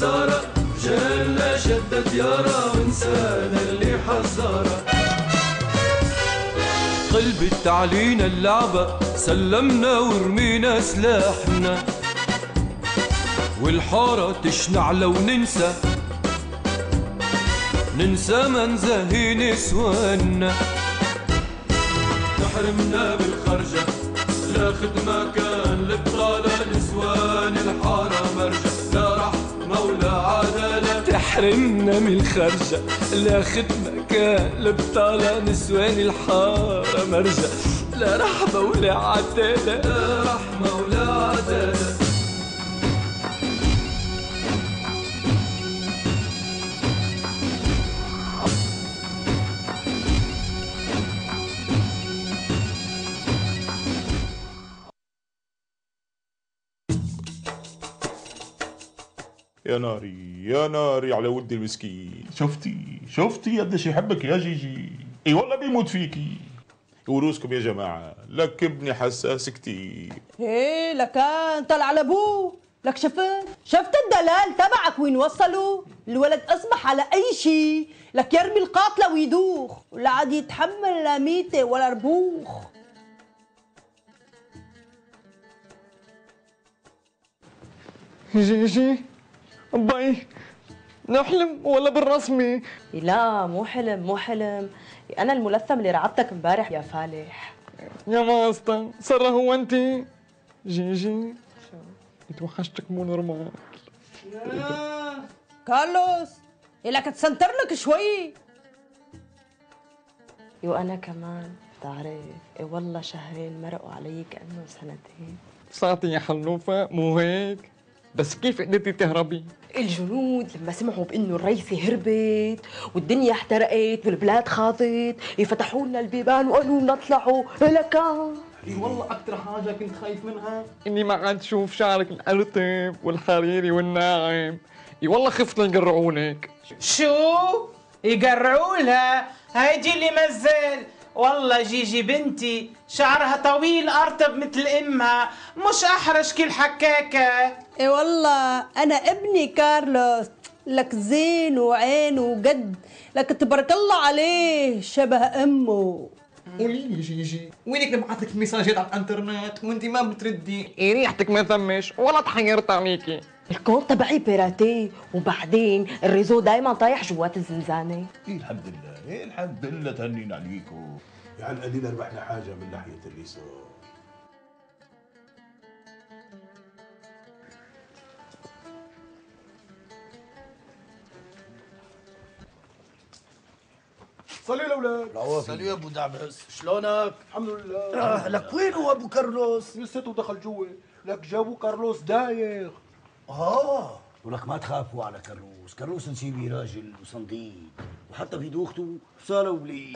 خسارة، رجالنا شدة ديارة ونسانا اللي حزارة. قلبت تعلينا اللعبة سلمنا ورمينا سلاحنا، والحارة تشنع لو ننسى ما نزهي نسوانا. تحرمنا بالخرجة لا خدمة كان لبطالة، نسوان الحارة مرجع لا رحمة ولا عدالة. تحرمنا من الخرجة لا خدمة كان لبطالة، نسوان الحارة مرجع لا رحمة ولا عدالة. لا رحمة ولا عدالة. يا ناري يا ناري على ولدي المسكين. شفتي قديش يحبك يا جيجي. اي والله بيموت فيكي. وروسكم يا جماعة، لك ابني حساس كتير. ايه لكان طلع على ابوه. لك شفت الدلال تبعك وين وصلوا؟ الولد اصبح على اي شيء، لك يرمي القاطله ويدوخ ولا عاد يتحمل لا ميته ولا ربوخ. جيجي باي، نحلم ولا بالرسمي؟ لا مو حلم، انا الملثم اللي رعبتك امبارح يا فالح. يا ماستا صار هو انت جيجي؟ اتوحشتك مو نورمال. كارلوس لك تسنتر لك شوي. وانا كمان بتعرف إيه والله شهرين مرقوا علي كانه سنتين. صعتي يا حلوفه مو هيك؟ بس كيف قدرتي تهربي؟ الجنود لما سمعوا بانه الريثة هربت والدنيا احترقت والبلاد خاضت فتحوا لنا البيبان وقالوا لنا اطلعوا لكان. والله اكثر حاجه كنت خايف منها اني ما عاد اشوف شعرك الارتب والحريري والناعم. والله خفت يقرعونك. شو يقرعوا لها؟ هيدي اللي مزل. والله جيجي بنتي شعرها طويل ارطب مثل امها، مش احرش كل حكاكه. اي والله انا ابني كارلوس لك زين وعين وقد، لك تبارك الله عليه شبه امه. قولي لي جيجي، وينك نبعث لك مساجات على الانترنت وانت ما بتردي؟ ريحتك ما ثمش ولا تحيرت عليكي. الكونت تبعي بيراتي، وبعدين الريزو دايما طايح جوات الزنزانه. الحمد لله الحمد لله تهنينا عليكم. يعني قليلا ربحنا حاجه من ناحيه اليسار. صلي الاولاد. صلي يا ابو دعبس، شلونك؟ الحمد لله. لك وين هو ابو كارلوس؟ لساته دخل جوا، لك جابوا كارلوس دايخ. ولك ما تخافوا على كارلوس، كارلوس نسيبي راجل وصنديد وحتى في دوخته صار وليد.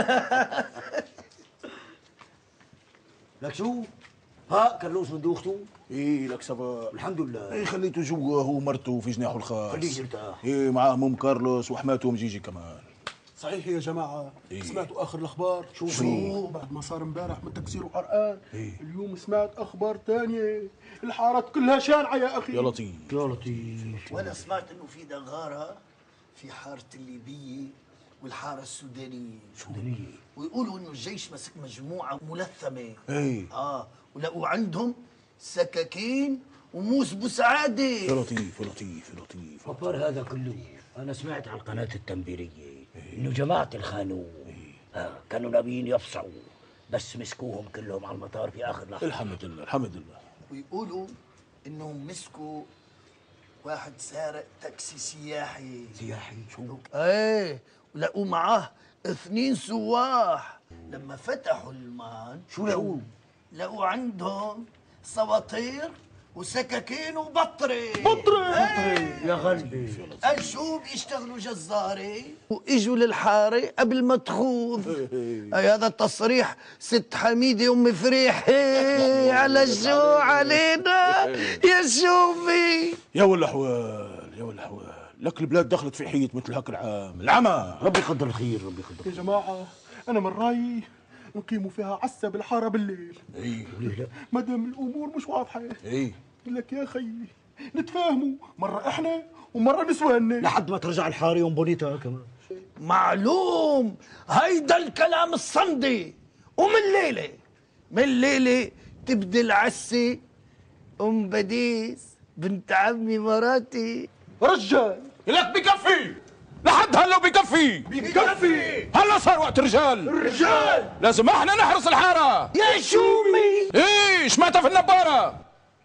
لك شو؟ ها كارلوس من دوخته؟ ايه لك سبا الحمد لله. ايه خليته جوا هو ومرته في جناحه الخاص. خليه يرتاح. ايه معاهم ام كارلوس وحماته ام جيجي كمان. صحيح يا جماعه. سمعتوا اخر الاخبار؟ شو؟ بعد ما صار امبارح من تكسير وحرقان، إيه؟ اليوم سمعت اخبار ثانيه. الحارات كلها شانعه يا اخي. يا لطيف يا لطيف. وانا سمعت انه في دغاره في حاره الليبيه والحاره السودانيه. سودانيه. ويقولوا انه الجيش مسك مجموعه ملثمه. ايه ولقوا عندهم سكاكين وموس بوسعاده. يا لطيف يا لطيف يا لطيف. خبر هذا كله انا سمعت على القناه التنبيريه انه جماعه الخانوق كانوا ناويين يفصعوا، بس مسكوهم كلهم على المطار في اخر لحظه. الحمد لله الحمد لله. ويقولوا انهم مسكوا واحد سارق تاكسي سياحي. شو؟ ايه، ولقوا معاه 2 سواح. لما فتحوا المان شو لقوا؟ لقوا عندهم سواطير وسكاكين وبطري. يا قلبي. قال شو بيشتغلوا جزاري واجوا للحاره قبل ما تخوض. هذا التصريح ست حميده ام فريح. على الجو علينا يا شوفي. يا ولا حوال يا ولا حوال، لك البلاد دخلت في حيط مثل هاك العام، العمى. ربي يقدر الخير ربي يقدر يا جماعه انا من رايي نقيموا فيها عسى بالحاره بالليل. ايه ما دام الامور مش واضحه. ايه لك يا خيي نتفاهموا، مرة احنا ومرة نسواننا لحد ما ترجع الحارة يوم بونيتا كمان. معلوم، هيدا الكلام الصندي. ومن ليلة تبدي العسة أم بديس بنت عمي مراتي. رجال لك بكفي، لحد هلا بكفي. هلا صار وقت الرجال. لازم احنا نحرس الحارة. يا شومي ايه سمعتها في النبارة.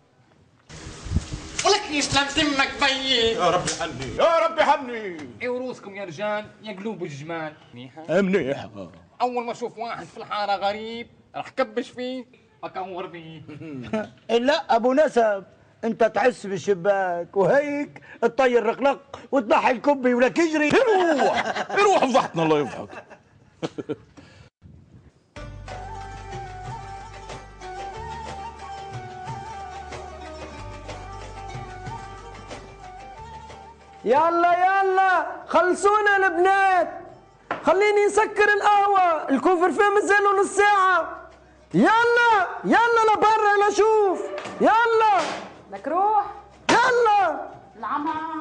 ولك يسلم تمك بيي. يا ربي حني يا ربي حني. ايه وروسكم يا رجال يا قلوب الجمال. منيح. اول ما اشوف واحد في الحاره غريب رح كبش فيه اكور فيه. لا ابو نسب، انت تحس بالشباك وهيك تطير رقلق وتضحي الكبي ولك يجري. روح فضحتنا الله يفضحك. يلا خلصونا البنات، خليني نسكر القهوة، الكوفر فيه مازالوا نص ساعة. يلا لبرا لشوف. يلا بدك روح يلا. العمى.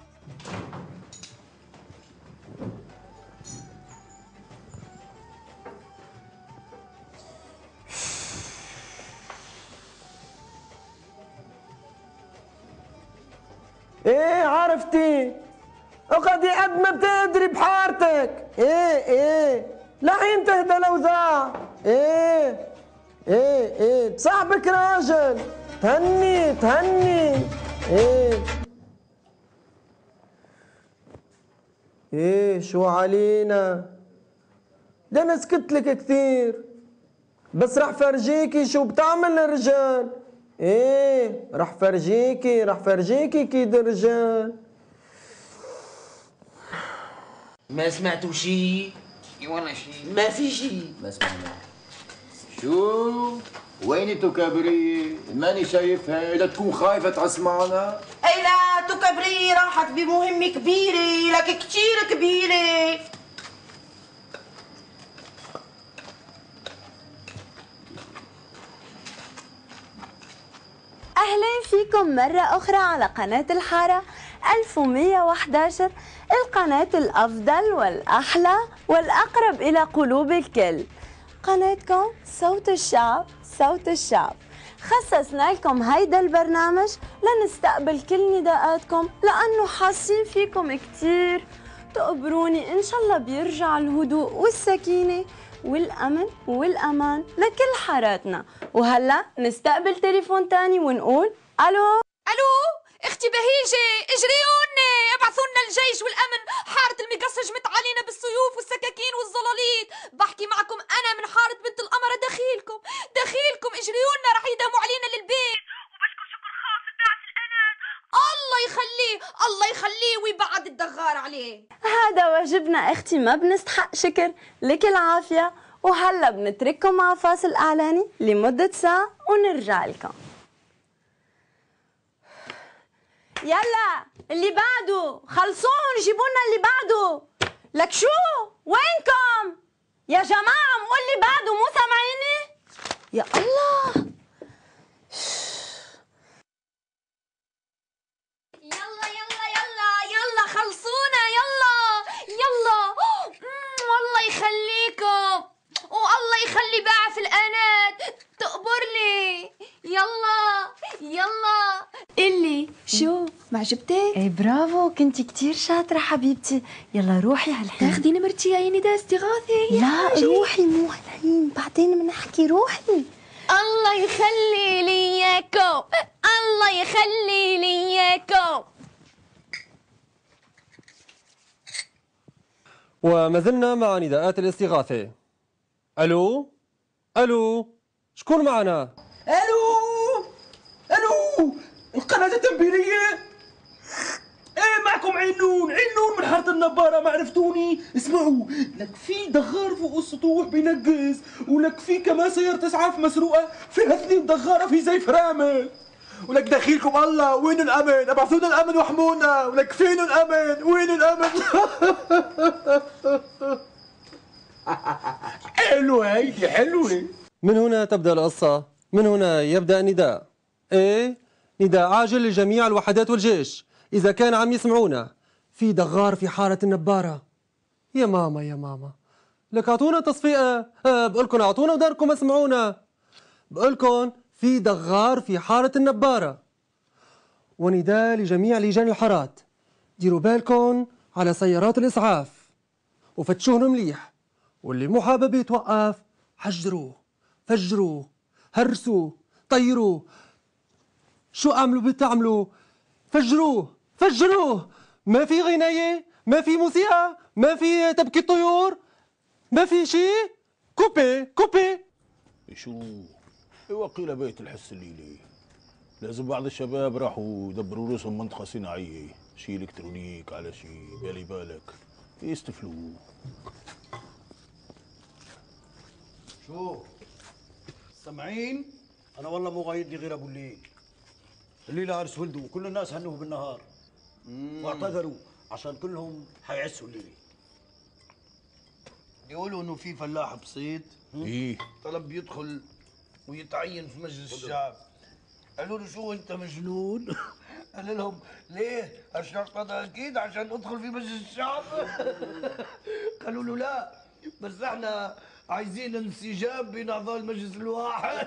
ايه عرفتي، اقعدي قد ما بتقدري بحارتك. ايه لحين تهدى الاوضاع. ايه صاحبك راجل، تهني. ايه شو علينا، ده انا سكت لك كثير، بس رح فرجيكي شو بتعمل الرجال. ايه رح فرجيكي كيد الرجال. ما سمعتوا شي؟ ولا شيء. ما في شي. ما سمعنا. شو؟ وين تكبري؟ ماني شايفها، لا تكون خايفة تسمعنا. اي لا تكبري، راحت بمهمة كبيرة، لك كتير كبيرة. أهلا فيكم مرة أخرى على قناة الحارة 1111، القناة الأفضل والأحلى والأقرب إلى قلوب الكل. قناتكم صوت الشعب. خصصنا لكم هيدا البرنامج لنستقبل كل نداءاتكم، لأنه حاسين فيكم كتير. تقبروني إن شاء الله بيرجع الهدوء والسكينة والأمن والأمان لكل حاراتنا. وهلا نستقبل تليفون تاني ونقول ألو. اختي بهيجة، اجريوني، ابعثوا لنا الجيش والامن، حارة المقصج مت علينا بالسيوف والسكاكين والزلاليط. بحكي معكم انا من حارة بنت القمرة، دخيلكم اجريونا، رح يدهموا علينا للبيت. وبشكر شكر خاص الداعس الانات، الله يخليه ويبعد الدغار عليه. هذا واجبنا اختي، ما بنستحق شكر، لك العافية. وهلا بنترككم مع فاصل اعلاني لمدة ساعة ونرجع لكم. يلا اللي بعده، خلصون جيبوا لنا اللي بعده. لك شو وينكم يا جماعة؟ مقول اللي بعده، مو سامعيني؟ يا الله. يلا خلصونا، يلا والله يخليكم، والله يخلي باعث الانات تقبر لي. يلا اللي شو معجبتك؟ ايه برافو، كنتي كتير شاطرة حبيبتي. يلا روحي هالحين. تاخذي نمرتي يا نداء استغاثة. لا روحي، مو هالحين، بعدين بنحكي. روحي. الله يخلي لي اياكم، الله يخلي لي اياكم. وما زلنا مع نداءات الاستغاثة. ألو شكون معنا؟ الو القناة التنبيهية. ايه معكم عينون من حارة النبارة، ما عرفتوني؟ اسمعوا، لك في دغار فوق السطوح بينقز، ولك في كمان سيارة اسعاف مسروقة فيها 2 دغارة في زيف رامل، ولك دخيلكم الله وين الامن؟ ابعثونا الامن واحمونا، ولك فين الامن؟ وين الامن؟ حلوة هيدي، حلوة. من هنا تبدأ القصة، من هنا يبدأ النداء. ايه نداء عاجل لجميع الوحدات والجيش إذا كان عم يسمعونا. في دغار في حارة النبارة. يا ماما يا ماما، لك أعطونا تصفيقة. بقولكم أعطونا وداركم اسمعونا. بقولكم في دغار في حارة النبارة. ونداء لجميع لجان الحارات، ديروا بالكم على سيارات الإسعاف وفتشوهم مليح، واللي مو حابب يتوقف حجروه، فجروه، هرسوه، طيروه، شو اعملوا بتعملوا، فجروه فجروه. ما في غناية، ما في موسيقى، ما في تبكي الطيور، ما في شيء. كوبي كوبي. شو وقيل بيت الحس الليلي. لازم بعض الشباب راحوا يدبروا رؤوسهم منطقة صناعية، شيء الكترونيك على شيء بالي بالك يستفلوا. شو سامعين؟ انا والله مو غايدني غير ابو الليل. الليله عرس ولده وكل الناس هنوه بالنهار واعتذروا عشان كلهم حيعسوا الليله. بيقولوا انه في فلاح بصيد طلب يدخل ويتعين في مجلس الشعب. قالوا له شو انت مجنون؟ قال لهم ليه؟ الشرط هذا اكيد عشان ادخل في مجلس الشعب. قالوا له لا، بس احنا عايزين انسجام بين اعضاء المجلس الواحد.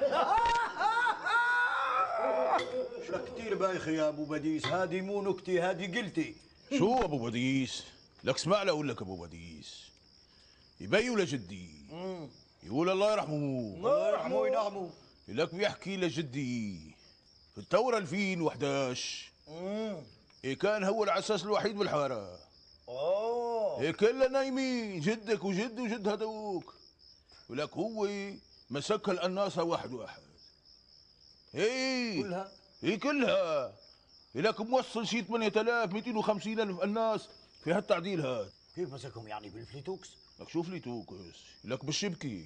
شو كثير بايخ يا ابو بديس، هذه مو نكتة، هذه قلتي. شو ابو بديس؟ لك اسمع لي اقول لك ابو بديس، يبيوا لجدي يقول الله يرحمه. الله يرحمه وينعمه. لك بيحكي لجدي في الثورة 2011 كان هو العساس الوحيد بالحارة. كلنا نايمين، جدك وجد وجد هذوك، ولك هو مسك القناصة واحد واحد. كلها؟ كلها. لك موصل شي 8000 250 الف قناص في هالتعديل هاد. كيف مسكهم يعني بالفليتوكس؟ لك شو فليتوكس؟ لك بالشبكة.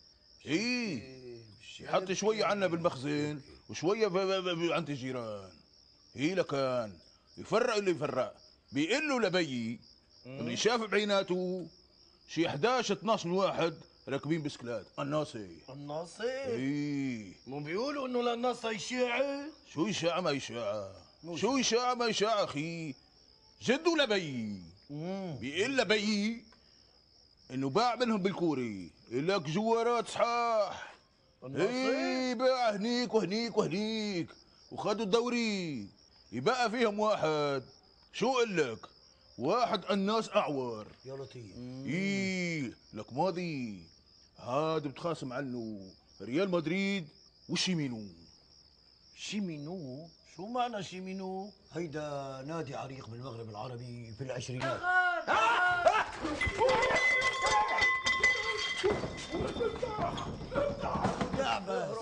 يحط شوية عنا بالمخزن وشوية عند الجيران. لكان يفرق اللي يفرق، بيقول له لبيي اللي شاف بعيناته شي 11 12 واحد راكبين بسكلات قناصة. قناصة؟ مو بيقولوا انه القناصة إشاعة؟ شو إشاعة ما إشاعة؟ شو إشاعة ما إشاعة أخي؟ جدوا لبيي بيقول لبيي انه باع منهم بالكوري، لك جوارات صحاح. باع هنيك وهنيك وهنيك وخدوا الدوري. يبقى فيهم واحد، شو اقول لك، واحد قناص اعور. يا لطيف. لك ماضي هاد بتخاصم عنه ريال مدريد وشيمينو. شيمينو؟ شو معنى شيمينو؟ هيدا نادي عريق بالمغرب العربي في العشرينات. يا عباس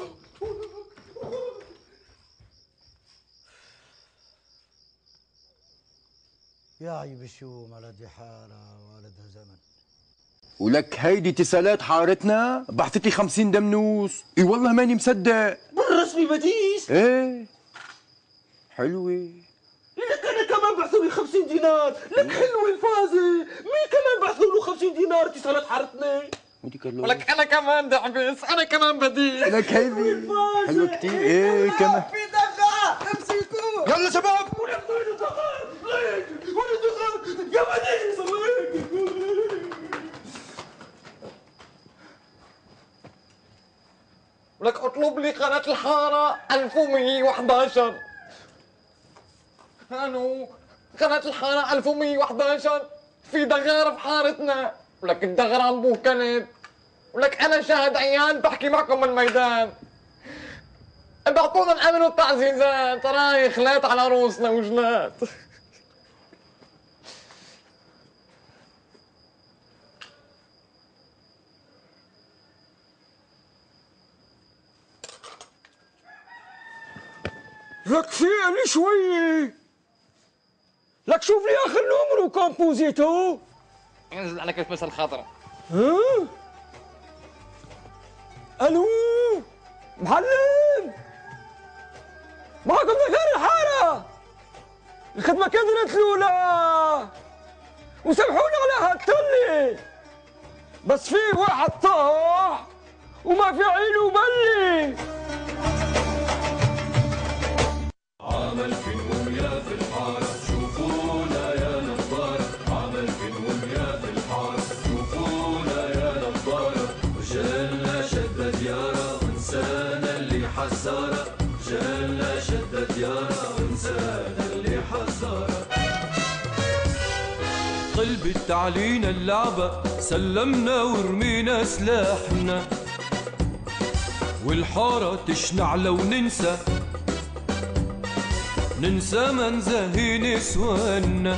يا عيب الشوم على دي حارة والدها زمن. ولك هيدي اتصالات حارتنا بعثت لي 50 دمنوس. اي والله ماني مصدق. بالرسمي بديس؟ ايه حلوة. لك انا كمان بعثوا لي 50 دينار، لك حلوة الفازة. مين كمان بعثوا له 50 دينار اتصالات حارتنا؟ ولك انا كمان دعبس، انا كمان بديس. لك هيدي حلوة كثير. ايه كمان في دغا امسكوه. يلا شباب. يا بديس ولك اطلب لي قناة الحارة 1111. هانو قناة الحارة 1111 في دغارة في حارتنا. ولك الدغرة عم بوه كنت. ولك انا شاهد عيان بحكي معكم من الميدان. ابعطونا الامن والتعزيزات، تراي خلات على روسنا وجنات. لك فيقني شوي. لك شوف لي اخر نمرو كومبوزيتو. انزل على كيف مثل خاطر. الو معلم، معكم دغار الحارة. الخدمة كانت الأولى وسامحوني على هالتلي، بس في واحد طاح وما في عينه بلي. عمل فينهم يا في الحارة شوفونا يا نظارة عمل فينهم يا في الحارة شوفونا يا نظارة جالنا شدة ديارة ونسانا اللي حزارة جالنا شدة ديارة ونسانا اللي حزارة قلبت تعلينا اللعبة سلمنا ورمينا سلاحنا والحارة تشنع لو ننسى ما نزهي نسوانا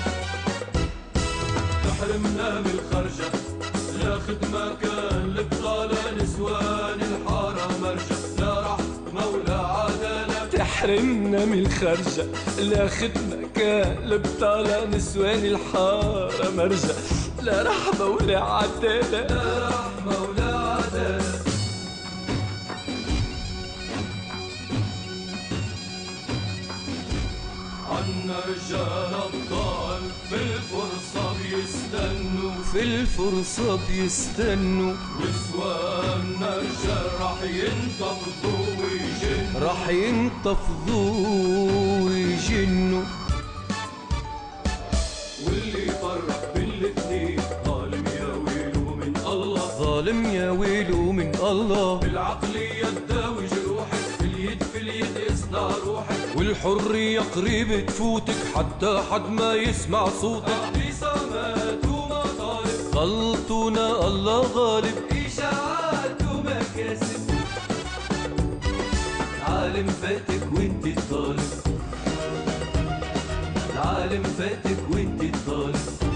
تحرمنا من الخرجة لا خدمة كان البطالة نسوان الحارة مرجة لا رحمة ولا عدالة تحرمنا من الخرجة لا خدمة كان البطالة نسوان الحارة مرجة لا رحمة ولا عدالة لا رحمة ولا عدالة عنا رجال أبطال في الفرصة بيستنوا في الفرصة بيستنوا نسواننا رجال راح ينتفضوا ويجنوا واللي فرق بين الاثنين ظالم يا ويله من الله ظالم يا ويله من الله بالعقلية تداوي جروحك في اليد يصنع روحك والحرية قريب تفوتك حتى حد ما يسمع صوتك اعتصامات ومطالب غلطونا الله غالب إشاعات ومكاسب العالم فاتك وانت الطالب العالم فاتك وانت الطالب